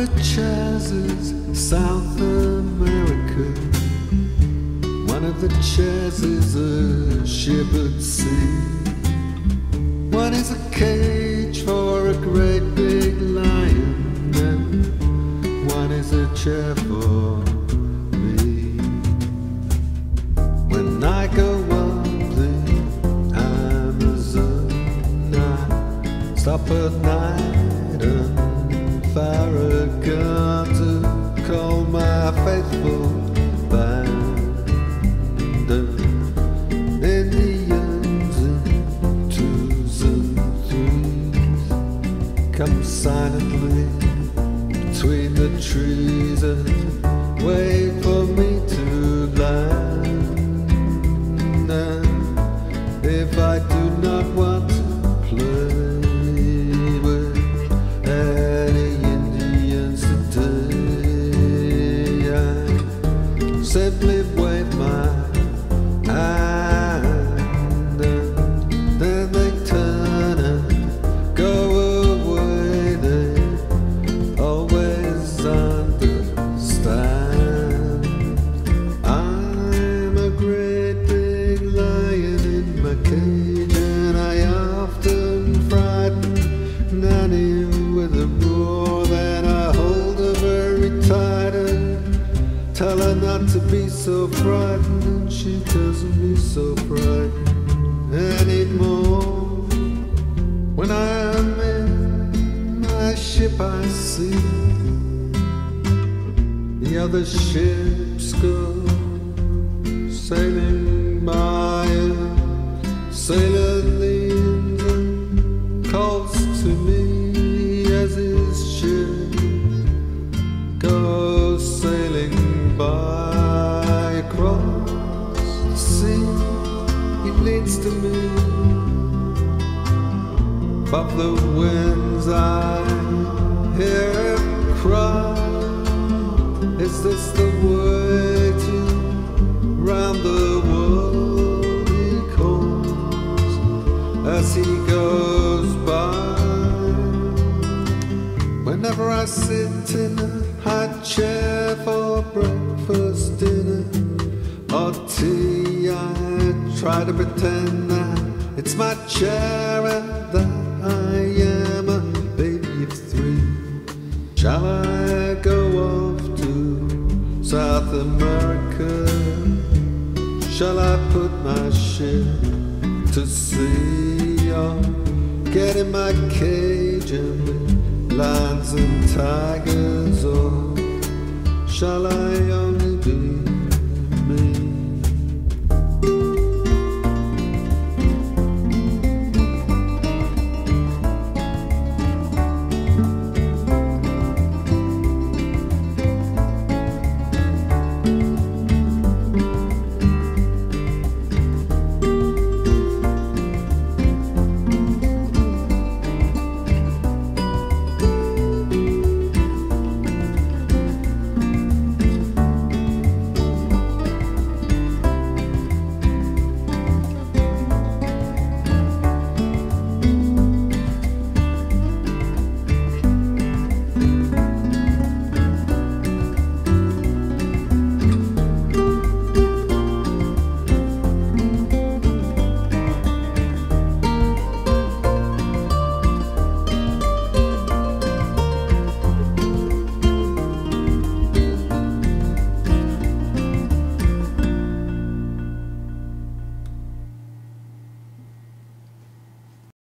the chairs is South America. One of the chairs is a ship at sea. One is a cage for a great big lion, and one is a chair for me. When I go up the Amazon, I stop at night and fire a gun to call my faithful band. Indians in 2s and 3s come silently between the trees and wait for me to land. And if I do not want to play with any Indians today, I simply wave my hand, and then they turn and go away. They always understand. I'm a great big lion in my cage, and I often frighten Nanny with a roar. Then I hold her very tight and tell her not to be so frightened, and she doesn't be so frightened anymore. When I am in my ship I see the other ships go sailing by, and sailor leans and calls to me as his ship goes sailing by across the sea. He leads to me. Above the winds I hear him cry, is this the way to round the world? He calls as he goes by. Whenever I sit in a high chair for breakfast, dinner or tea, I try to pretend that it's my chair and that I am a baby of 3. Shall I go off to South America? Shall I put my ship to sea, or get in my cage and with lions and tigers, or shall I